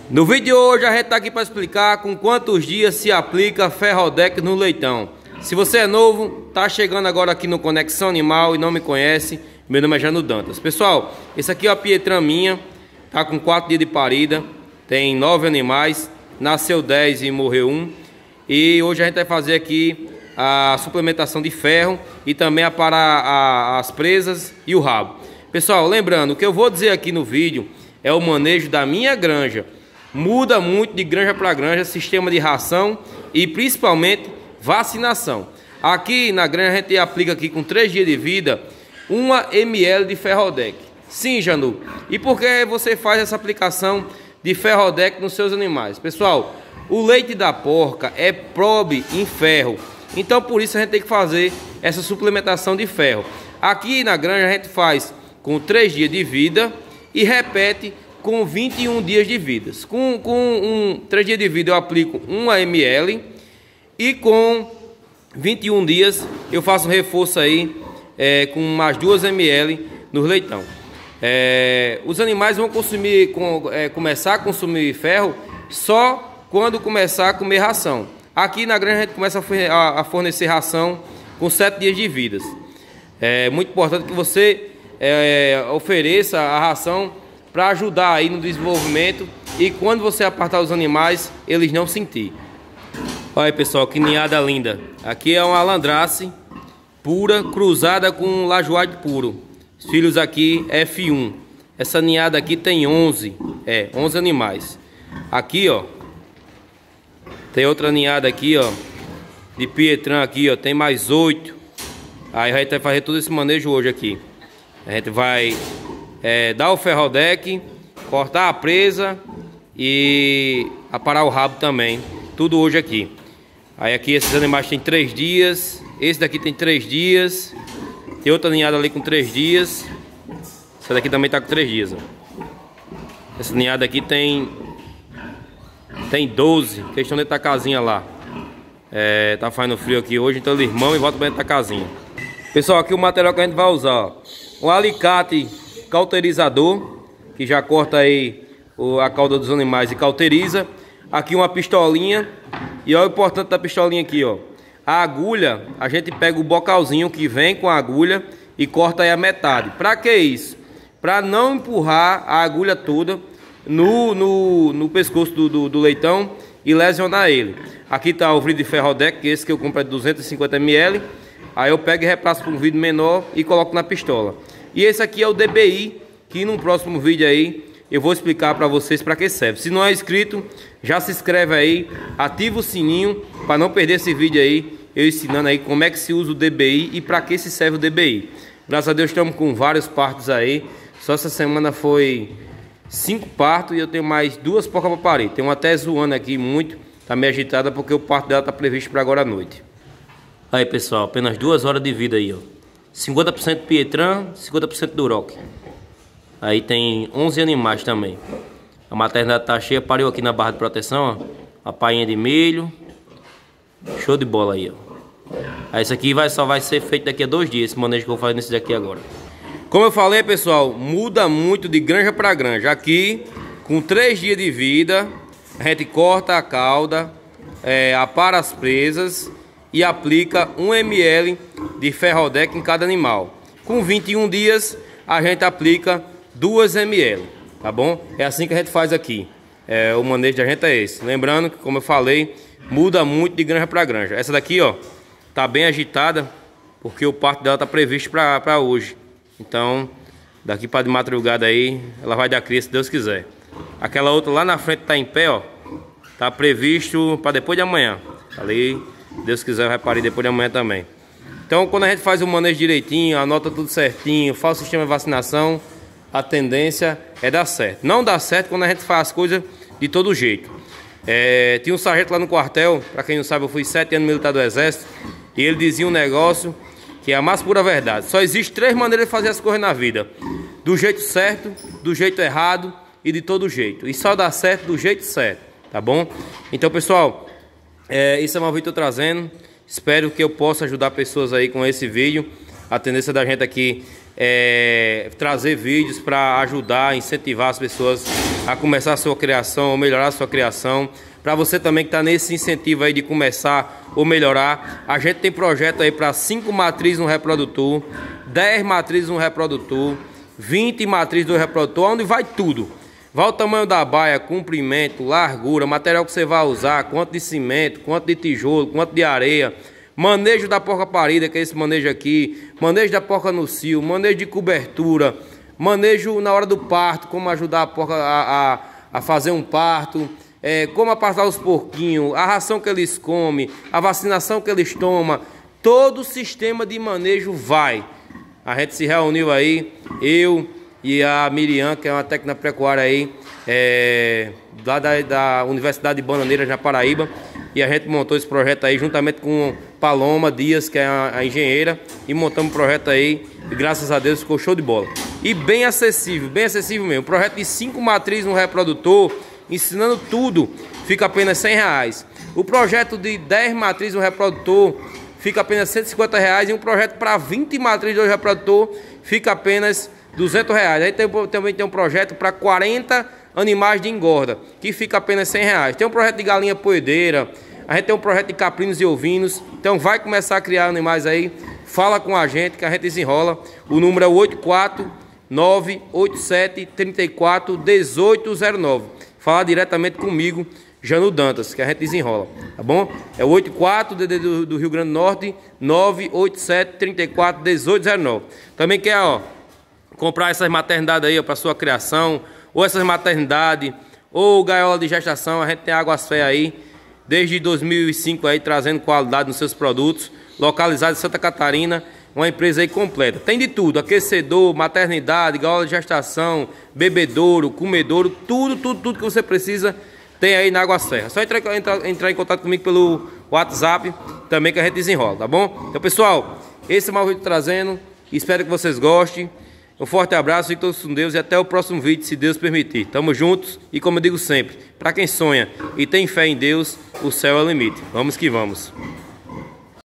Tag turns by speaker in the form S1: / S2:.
S1: No vídeo de hoje a gente está aqui para explicar com quantos dias se aplica Ferrodex no leitão. Se você é novo, tá chegando agora aqui no Conexão Animal e não me conhece, meu nome é Jano Dantas. Pessoal, esse aqui é a Pietran minha, tá com 4 dias de parida, tem 9 animais, nasceu 10 e morreu 1. E hoje a gente vai fazer aqui a suplementação de ferro e também para as presas e o rabo. Pessoal, lembrando, o que eu vou dizer aqui no vídeo é o manejo da minha granja. Muda muito de granja para granja, sistema de ração e principalmente vacinação. Aqui na granja a gente aplica aqui com 3 dias de vida 1 ml de Ferrodex. Sim, Janu. E por que você faz essa aplicação de Ferrodex nos seus animais? Pessoal, o leite da porca é pobre em ferro. Então por isso a gente tem que fazer essa suplementação de ferro. Aqui na granja a gente faz com 3 dias de vida e repete com 21 dias de vida. Com 3 dias de vida eu aplico 1 ml e com 21 dias eu faço um reforço aí com mais 2 ml no leitão. Os animais vão começar a consumir ferro só quando começar a comer ração. Aqui na granja a gente começa a fornecer ração com 7 dias de vida. É muito importante que você ofereça a ração para ajudar aí no desenvolvimento e quando você apartar os animais, eles não sentir. Olha aí, pessoal, que ninhada linda. Aqui é uma Landrace pura cruzada com um lajoado puro. Os filhos aqui F1. Essa ninhada aqui tem 11 animais. Aqui, ó, tem outra ninhada aqui, ó, de Pietran aqui, ó, tem mais 8. Aí a gente vai fazer todo esse manejo hoje aqui. A gente vai dar o Ferrodex, cortar a presa e aparar o rabo também. Tudo hoje aqui. Aí aqui esses animais têm 3 dias. Esse daqui tem 3 dias. Tem outra ninhada ali com 3 dias. Essa daqui também tá com 3 dias, ó. Essa ninhada aqui tem 12. Questão dentro da casinha lá. Tá fazendo frio aqui hoje, então eles irmão e volta para dentro da casinha. Pessoal, aqui o material que a gente vai usar, ó. Um alicate cauterizador, que já corta aí a cauda dos animais e cauteriza. Aqui uma pistolinha. E olha o importante da pistolinha aqui, ó. A agulha, a gente pega o bocalzinho que vem com a agulha e corta aí a metade. Pra que isso? Pra não empurrar a agulha toda no pescoço do leitão e lesionar ele. Aqui tá o vidro de Ferrodex, que esse que eu compro é de 250 ml. Aí eu pego e repasso para um vidro menor e coloco na pistola. E esse aqui é o DBI, que no próximo vídeo aí eu vou explicar para vocês para que serve. Se não é inscrito, já se inscreve aí, ativa o sininho para não perder esse vídeo aí, eu ensinando aí como é que se usa o DBI e para que se serve o DBI. Graças a Deus estamos com vários partos aí. Só essa semana foi 5 partos e eu tenho mais 2 porcas para parir. Tem uma até zoando aqui muito, tá meio agitada porque o parto dela tá previsto para agora à noite. Aí, pessoal, apenas 2 horas de vida aí, ó. 50% Pietran, 50% Duroc. Aí tem 11 animais também. A maternidade tá cheia, pariu aqui na barra de proteção, ó. Uma painha de milho. Show de bola aí, ó. Aí isso aqui só vai ser feito daqui a 2 dias, esse manejo que eu vou fazer nesse daqui agora. Como eu falei, pessoal, muda muito de granja para granja. Aqui, com 3 dias de vida, a gente corta a cauda, apara as presas e aplica 1 ml de Ferrodex em cada animal. Com 21 dias a gente aplica 2 ml, tá bom? É assim que a gente faz aqui. O manejo da gente é esse. Lembrando que, como eu falei, muda muito de granja para granja. Essa daqui, ó, tá bem agitada porque o parto dela tá previsto para hoje. Então, daqui para de madrugada aí, ela vai dar cria se Deus quiser. Aquela outra lá na frente tá em pé, ó, tá previsto para depois de amanhã. Ali, Deus quiser, vai parir depois de amanhã também. Então, quando a gente faz o manejo direitinho, anota tudo certinho, faz o sistema de vacinação, a tendência é dar certo. Não dá certo quando a gente faz as coisas de todo jeito. Tinha um sargento lá no quartel, para quem não sabe, eu fui 7 anos militar do Exército, e ele dizia um negócio que é a mais pura verdade. Só existe 3 maneiras de fazer as coisas na vida: do jeito certo, do jeito errado e de todo jeito. E só dá certo do jeito certo, tá bom? Então, pessoal, isso é uma vídeo que eu tô trazendo. Espero que eu possa ajudar pessoas aí com esse vídeo. A tendência da gente aqui é trazer vídeos para ajudar, incentivar as pessoas a começar a sua criação ou melhorar a sua criação. Para você também que está nesse incentivo aí de começar ou melhorar, a gente tem projeto aí para 5 matrizes no reprodutor, 10 matrizes no reprodutor, 20 matrizes do reprodutor, onde vai tudo. Vai o tamanho da baia, comprimento, largura, material que você vai usar, quanto de cimento, quanto de tijolo, quanto de areia, manejo da porca parida, que é esse manejo aqui, manejo da porca no cio, manejo de cobertura, manejo na hora do parto, como ajudar a porca a fazer um parto, como apartar os porquinhos, a ração que eles comem, a vacinação que eles tomam, todo o sistema de manejo vai. A gente se reuniu aí, eu e a Miriam, que é uma técnica pecuária aí, da Universidade de Bananeiras, na Paraíba, e a gente montou esse projeto aí juntamente com Paloma Dias, que é a engenheira, e montamos um projeto aí, e graças a Deus ficou show de bola. E bem acessível mesmo. Projeto de 5 matrizes no reprodutor, ensinando tudo, fica apenas R$100. O projeto de 10 matrizes no reprodutor fica apenas R$150, e um projeto para 20 matrizes do reprodutor fica apenas R$200. Aí também tem um projeto para 40 animais de engorda, que fica apenas R$100. Tem um projeto de galinha poedeira, a gente tem um projeto de caprinos e ovinos. Então vai começar a criar animais aí, fala com a gente que a gente desenrola. O número é 84987341809. Fala diretamente comigo, Janu Dantas, que a gente desenrola, tá bom? É o 84 do Rio Grande do Norte, 987341809. Também quer, comprar essas maternidades aí para sua criação, ou essas maternidades, ou gaiola de gestação. A gente tem Águas Fé aí, desde 2005 aí, trazendo qualidade nos seus produtos, localizado em Santa Catarina. Uma empresa aí completa, tem de tudo: aquecedor, maternidade, gaiola de gestação, bebedouro, comedouro, tudo que você precisa tem aí na Água Serra. Só entrar em contato comigo pelo WhatsApp também, que a gente desenrola, tá bom? Então, pessoal, esse é o meu vídeo trazendo, espero que vocês gostem. Um forte abraço, fiquem todos com Deus e até o próximo vídeo, se Deus permitir. Tamo juntos e, como eu digo sempre, para quem sonha e tem fé em Deus, o céu é o limite. Vamos que vamos.